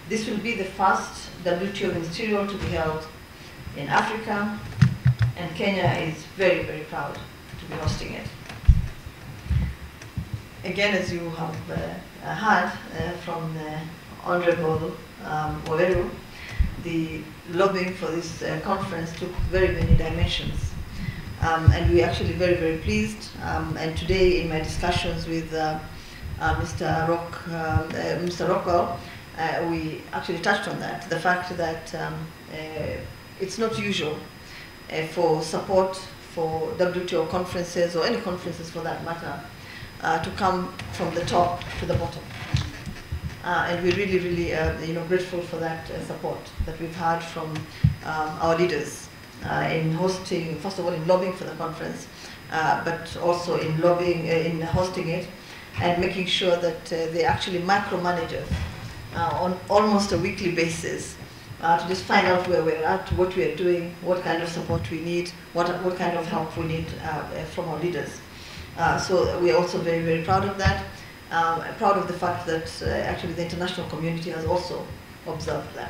This will be the first WTO ministerial to be held in Africa, and Kenya is very, very proud to be hosting it. Again, as you have heard from Honorable Waweru, the lobbying for this conference took very many dimensions. And we're actually very, very pleased. And today in my discussions with Mr. Rockwell, we actually touched on that, the fact that it's not usual for support for WTO conferences, or any conferences for that matter, to come from the top to the bottom. And we're really, really grateful for that support that we've had from our leaders in hosting, first of all, in lobbying for the conference, but also in lobbying, in hosting it, and making sure that they actually micromanage us on almost a weekly basis to just find out where we're at, what we are doing, what kind of support we need, what kind of help we need from our leaders. So we are also very, very proud of that. Proud of the fact that actually the international community has also observed that.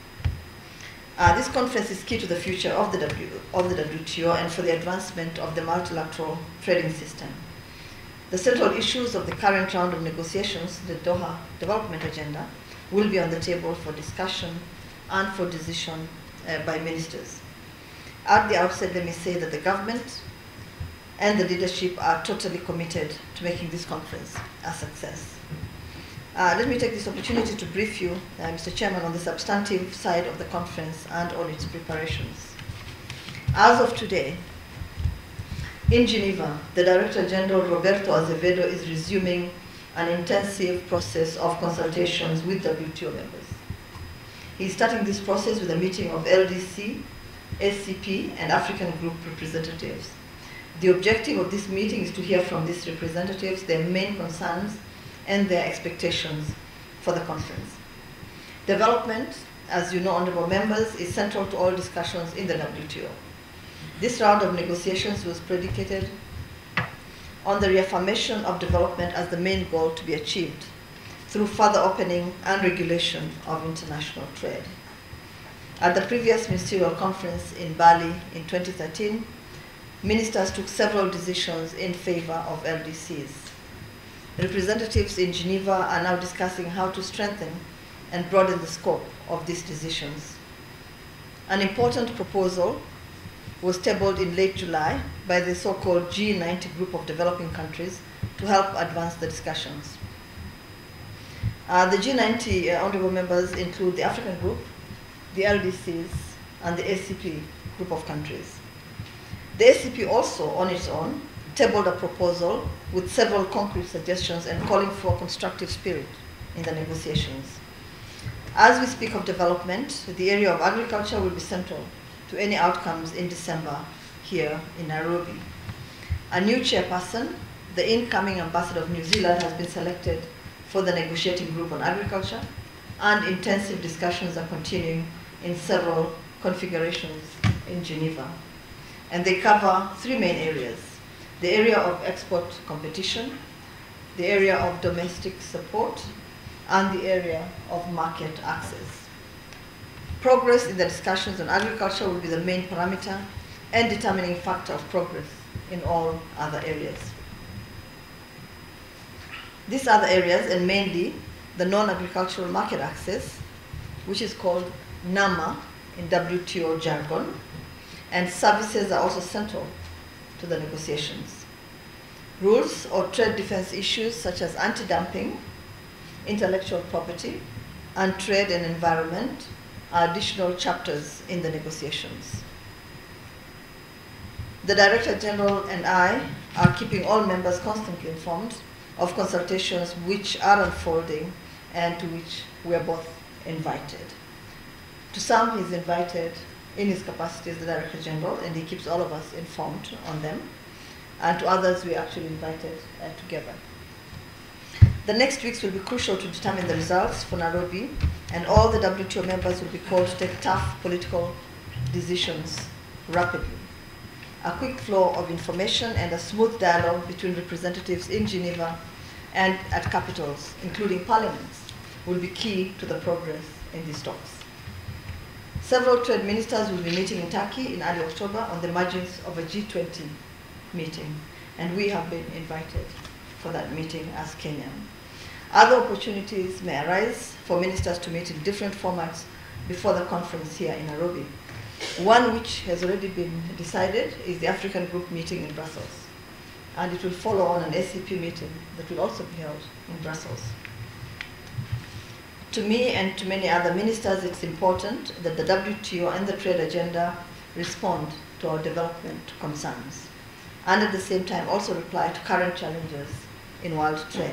This conference is key to the future of the WTO and for the advancement of the multilateral trading system. The central issues of the current round of negotiations, the Doha Development Agenda, will be on the table for discussion and for decision by ministers. At the outset, let me say that the government and the leadership are totally committed to making this conference a success. Let me take this opportunity to brief you, Mr. Chairman, on the substantive side of the conference and on its preparations. As of today, in Geneva, the Director General Roberto Azevedo is resuming an intensive process of consultations with WTO members. He's starting this process with a meeting of LDC, SCP, and African group representatives. The objective of this meeting is to hear from these representatives their main concerns and their expectations for the conference. Development, as you know, honorable members, is central to all discussions in the WTO. This round of negotiations was predicated on the reaffirmation of development as the main goal to be achieved through further opening and regulation of international trade. At the previous ministerial conference in Bali in 2013, ministers took several decisions in favor of LDCs. Representatives in Geneva are now discussing how to strengthen and broaden the scope of these decisions. An important proposal was tabled in late July by the so-called G90 group of developing countries to help advance the discussions. The G90 honorable members include the African group, the LDCs, and the ACP group of countries. The ACP also, on its own, tabled a proposal with several concrete suggestions and calling for a constructive spirit in the negotiations. As we speak of development, the area of agriculture will be central to any outcomes in December here in Nairobi. A new chairperson, the incoming ambassador of New Zealand, has been selected for the negotiating group on agriculture, and intensive discussions are continuing in several configurations in Geneva. And they cover three main areas: the area of export competition, the area of domestic support, and the area of market access. Progress in the discussions on agriculture will be the main parameter and determining factor of progress in all other areas. These other areas, and mainly the non-agricultural market access, which is called NAMA in WTO jargon, and services are also central to the negotiations. Rules or trade defense issues such as anti-dumping, intellectual property, and trade and environment are additional chapters in the negotiations. The Director General and I are keeping all members constantly informed of consultations which are unfolding and to which we are both invited. To some, he's invited in his capacity as the Director General, and he keeps all of us informed on them. And to others, we actually invited together. The next weeks will be crucial to determine the results for Nairobi, and all the WTO members will be called to take tough political decisions rapidly. A quick flow of information and a smooth dialogue between representatives in Geneva and at capitals, including parliaments, will be key to the progress in these talks. Several trade ministers will be meeting in Turkey in early October on the margins of a G20 meeting, and we have been invited for that meeting as Kenya. Other opportunities may arise for ministers to meet in different formats before the conference here in Nairobi. One which has already been decided is the African Group meeting in Brussels, and it will follow on an ACP meeting that will also be held in Brussels. To me and to many other ministers, it's important that the WTO and the trade agenda respond to our development concerns, and at the same time also reply to current challenges in world trade.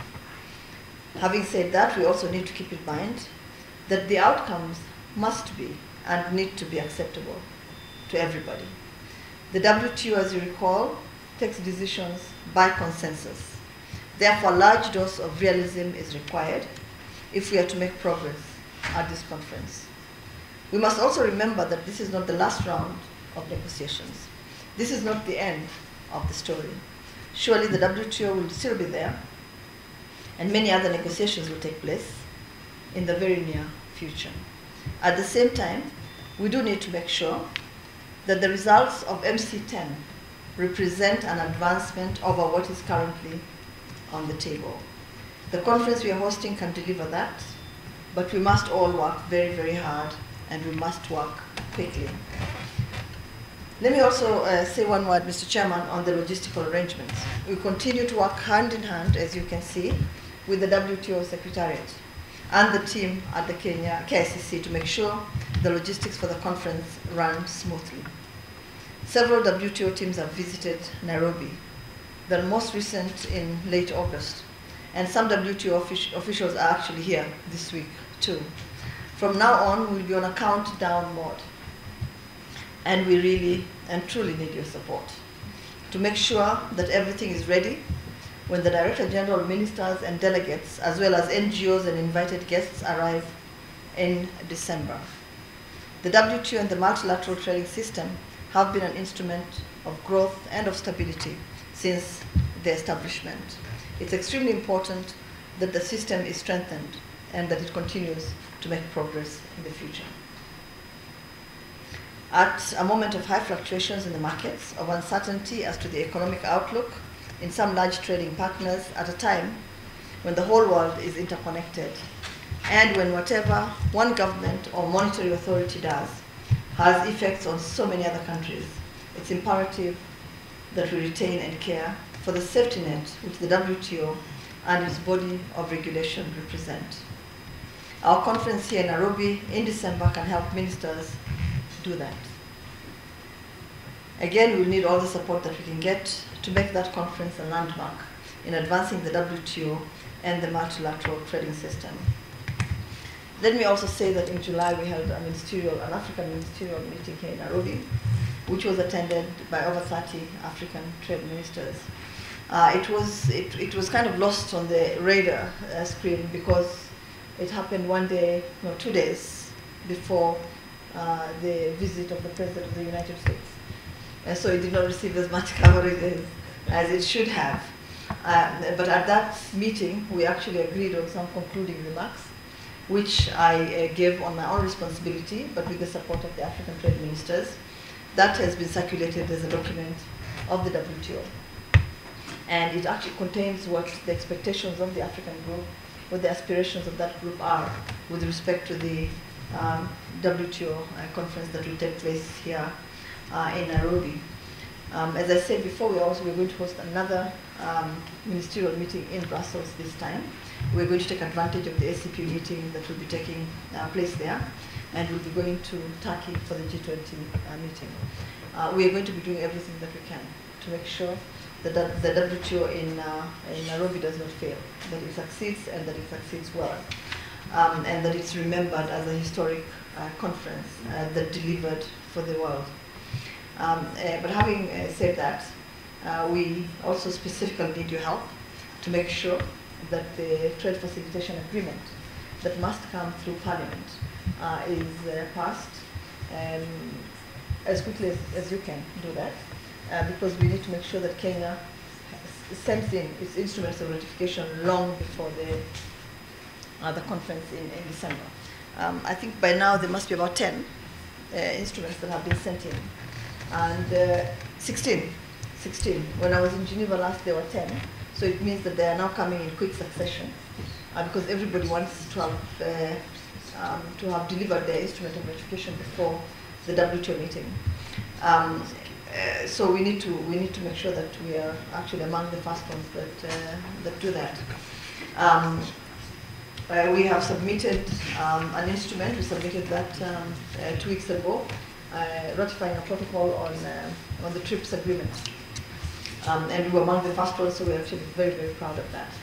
Having said that, we also need to keep in mind that the outcomes must be and need to be acceptable to everybody. The WTO, as you recall, takes decisions by consensus. Therefore, a large dose of realism is required if we are to make progress at this conference. We must also remember that this is not the last round of negotiations. This is not the end of the story. Surely the WTO will still be there, and many other negotiations will take place in the very near future. At the same time, we do need to make sure that the results of MC10 represent an advancement over what is currently on the table. The conference we are hosting can deliver that, but we must all work very, very hard, and we must work quickly. Let me also say one word, Mr. Chairman, on the logistical arrangements. We continue to work hand in hand, as you can see, with the WTO Secretariat and the team at the Kenya KICC to make sure the logistics for the conference run smoothly. Several WTO teams have visited Nairobi, the most recent in late August, and some WTO officials are actually here this week too. From now on, we'll be on a countdown mode, and we really and truly need your support to make sure that everything is ready when the Director General, ministers and delegates, as well as NGOs and invited guests arrive in December. The WTO and the multilateral trading system have been an instrument of growth and of stability since the establishment. It's extremely important that the system is strengthened and that it continues to make progress in the future. At a moment of high fluctuations in the markets, of uncertainty as to the economic outlook in some large trading partners, at a time when the whole world is interconnected, and when whatever one government or monetary authority does has effects on so many other countries, it's imperative that we retain and care for the safety net which the WTO and its body of regulation represent. Our conference here in Nairobi in December can help ministers do that. Again, we'll need all the support that we can get to make that conference a landmark in advancing the WTO and the multilateral trading system. Let me also say that in July we held an African ministerial meeting here in Nairobi, which was attended by over 30 African trade ministers. It was kind of lost on the radar screen because it happened 2 days before the visit of the President of the United States. And so it did not receive as much coverage as it should have. But at that meeting, we actually agreed on some concluding remarks, which I gave on my own responsibility, but with the support of the African trade ministers. That has been circulated as a document of the WTO. And it actually contains what the expectations of the African group, what the aspirations of that group are with respect to the WTO conference that will take place here in Nairobi. As I said before, we're going to host another ministerial meeting in Brussels this time. We're going to take advantage of the ACP meeting that will be taking place there, and we'll be going to Turkey for the G20 meeting. We are going to be doing everything that we can to make sure that the WTO in Nairobi does not fail, that it succeeds and that it succeeds well, and that it's remembered as a historic conference that delivered for the world. But having said that, we also specifically need your help to make sure that the trade facilitation agreement that must come through Parliament is passed as quickly as you can do that, because we need to make sure that Kenya sends in its instruments of ratification long before the conference in December. I think by now there must be about 10 instruments that have been sent in. And 16. When I was in Geneva last, there were 10. So it means that they are now coming in quick succession because everybody wants to have delivered their instrument of notification before the WTO meeting. So we need to make sure that we are actually among the first ones that do that. We have submitted an instrument. We submitted that 2 weeks ago, ratifying a protocol on the TRIPS agreement. And we were among the first ones, so we're actually very, very proud of that.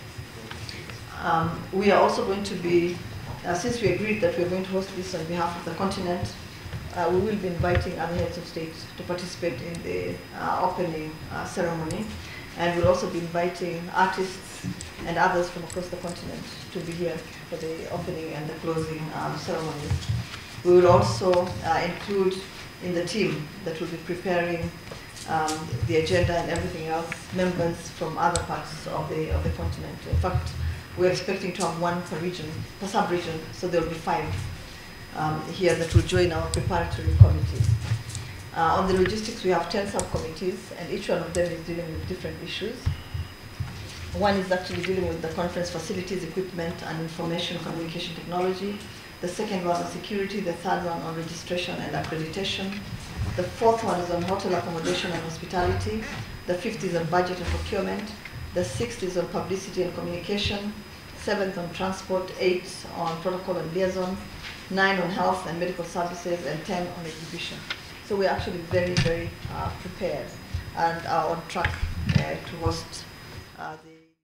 We are also going to be, since we agreed that we're going to host this on behalf of the continent, we will be inviting other heads of state to participate in the opening ceremony. And we'll also be inviting artists and others from across the continent to be here for the opening and the closing ceremony. We will also include in the team that will be preparing the agenda and everything else, members from other parts of the continent. In fact, we're expecting to have one per region, per sub-region, so there will be 5 here that will join our preparatory committee. On the logistics, we have 10 subcommittees, and each one of them is dealing with different issues. One is actually dealing with the conference facilities, equipment, and information communication technology. The second one on security, the third one on registration and accreditation. The fourth one is on hotel accommodation and hospitality. The fifth is on budget and procurement. The sixth is on publicity and communication. 7th on transport, 8th on protocol and liaison, 9 on health and medical services, and 10 on exhibition. So we're actually very, very prepared and are on track to host the